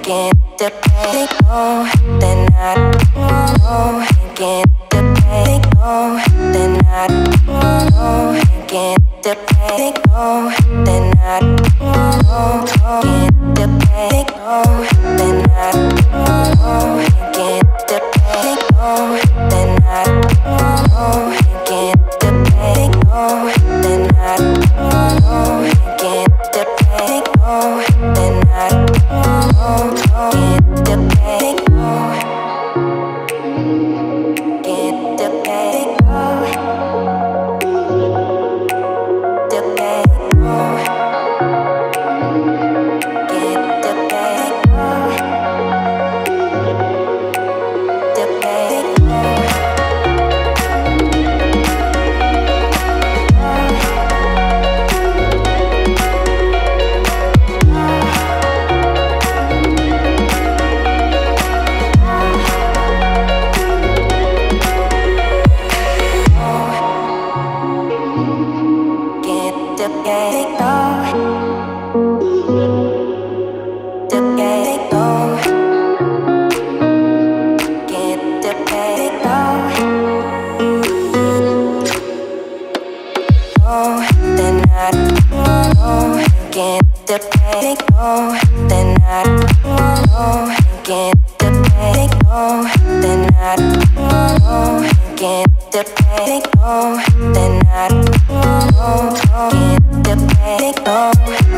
get the pay go, then I get the pay go, then I get the pay go, then I get the pay go, then I get the pay go, then I get the pay go, then I get the pay go, then I get the pay go, get the pay go, the pay go, get the pay go, the pay go. Get the pay go, the pay go, get the pay go, then I get the pay go, then I get the pay go, then I get the pay go, then I get the pay go.